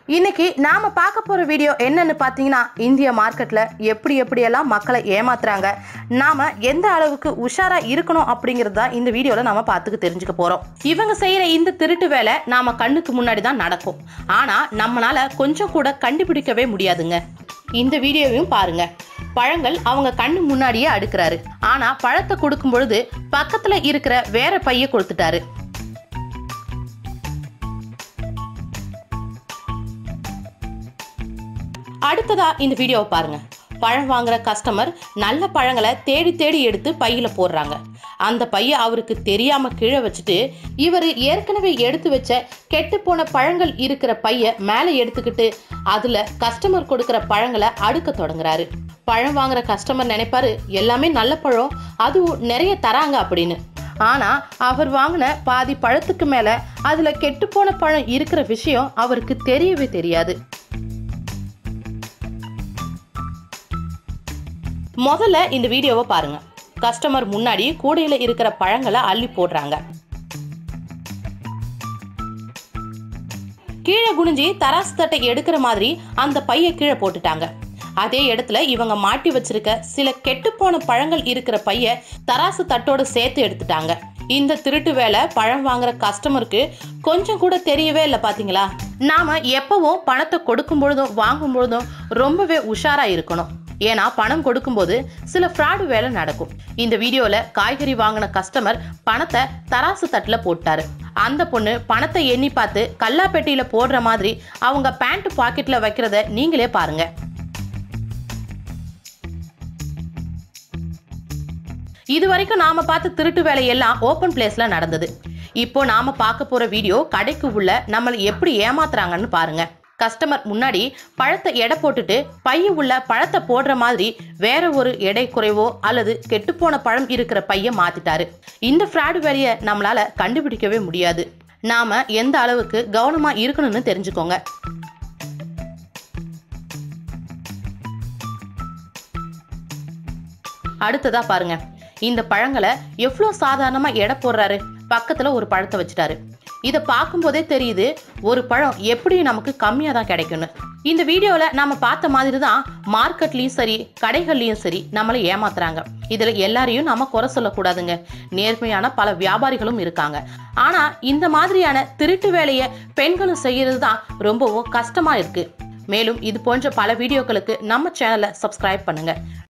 இன்னைக்கு நாம பார்க்க போற வீடியோ என்னன்னு பாத்தீங்கன்னா, இந்திய மார்க்கெட்ல எப்படியெல்லாம் மக்களை ஏமாத்துறாங்க, நாம எந்த அளவுக்கு உஷாரா இருக்கணும் அப்படிங்கறத இந்த வீடியோல நாம பார்த்துக்க தெரிஞ்சுக்க போறோம். இவங்க செய்யற இந்த திருட்டு வேலை நாம கண்ணுக்கு முன்னாடி தான் நடக்கும். ஆனா நம்மளால கொஞ்சம் கூட கண்டுபிடிக்கவே முடியாதுங்க. இந்த வீடியோவையும் பாருங்க. பழங்கள் அவங்க கண்ணு முன்னாடியே அடுக்குறாரு. ஆனா பழத்தை கொடுக்கும் பொழுது பக்கத்துல இருக்கிற வேற பைய கொடுத்துட்டாரு. அடுத்ததா இந்த வீடியோவை பாருங்க. பழம் வாங்குற கஸ்டமர் நல்ல பழங்களை தேடி எடுத்து பையில போடுறாங்க. அந்த பைய அவருக்கு தெரியாம கீழே வச்சுட்டு இவர் ஏற்கனவே எடுத்து வச்ச கெட்டு போன பழங்கள் இருக்கிற பைய மேல எடுத்துக்கிட்டு அதுல கஸ்டமர் கொடுக்கிற பழங்களை அடுக்க தொடங்குறாரு. பழம் வாங்குற கஸ்டமர் நினைப்பாரு எல்லாமே நல்ல பழம், அதுவும் நிறைய தராங்க அப்படின்னு. ஆனா அவர் வாங்கின பாதி பழத்துக்கு மேல அதுல கெட்டு போன பழம் இருக்கிற விஷயம் அவருக்கு தெரியவே தெரியாது. முதல்ல இந்த வீடியோவை பாருங்க. கஸ்டமர் முன்னாடி கூடையில இருக்கிற பழங்களை அள்ளி போடுறாங்க. கீழே குனிஞ்சி தராசு தட்டை எடுக்கிற மாதிரி அந்த பைய கீழே போட்டுட்டாங்க. அதே இடத்துல இவங்க மாட்டி வச்சிருக்க சில கெட்டு போன பழங்கள் இருக்கிற பைய தராசு தட்டோட சேர்த்து எடுத்துட்டாங்க. இந்த திருட்டு வேலை பழம் வாங்குற கஸ்டமருக்கு கொஞ்சம் கூட தெரியவே இல்லை. பாத்தீங்களா? நாம எப்பவும் பணத்தை கொடுக்கும் பொழுதும் வாங்கும் பொழுதும் ரொம்பவே உஷாரா இருக்கணும். ஏன்னா பணம் கொடுக்கும்போது சில ஃப்ராடு வேலை நடக்கும். இந்த வீடியோல காய்கறி வாங்கின கஸ்டமர் பணத்தை தராசு தட்டுல போட்டாரு. அந்த பொண்ணு பணத்தை எண்ணி பார்த்து கல்லாப்பெட்டியில போடுற மாதிரி அவங்க பேண்ட் பாக்கெட்ல வைக்கிறத நீங்களே பாருங்க. இது வரைக்கும் நாம பார்த்த திருட்டு வேலையெல்லாம் ஓபன் பிளேஸ்ல நடந்தது. இப்போ நாம பார்க்க போற வீடியோ கடைக்கு உள்ள நம்மளை எப்படி ஏமாத்துறாங்கன்னு பாருங்க. கஸ்டமர் முன்னாடி பழத்தை எடை போட்டுட்டு பைய உள்ள பழத்தை போடுற மாதிரி வேற ஒரு எடை குறைவோ அல்லது கெட்டுப்போன பழம் இருக்கிற பைய மாத்திட்டாரு. இந்த ஃப்ராடு வேலையை நம்மளால கண்டுபிடிக்கவே முடியாது. நாம எந்த அளவுக்கு கவனமா இருக்கணும்னு தெரிஞ்சுக்கோங்க. அடுத்ததா பாருங்க. இந்த பழங்களை எவ்வளவு சாதாரணமா எடை போடுறாரு. பக்கத்துல ஒரு பழத்தை வச்சுட்டாரு. இதை பார்க்கும் போதே தெரியுது ஒரு பழம் எப்படி நமக்கு கம்மியா தான் கிடைக்கும்னு. இந்த வீடியோல நாம பார்த்த மாதிரி தான் மார்க்கெட்லயும் சரி கடைகள்லயும் சரி நம்மளை ஏமாத்துறாங்க. இதுல எல்லாரையும் நாம குறை சொல்லக்கூடாதுங்க. நேர்மையான பல வியாபாரிகளும் இருக்காங்க. ஆனா இந்த மாதிரியான திருட்டு வேலையை பெண்களும் செய்யறது தான் ரொம்பவும் கஷ்டமா இருக்கு. மேலும் இது போன்ற பல வீடியோக்களுக்கு நம்ம சேனலை சப்ஸ்கிரைப் பண்ணுங்க.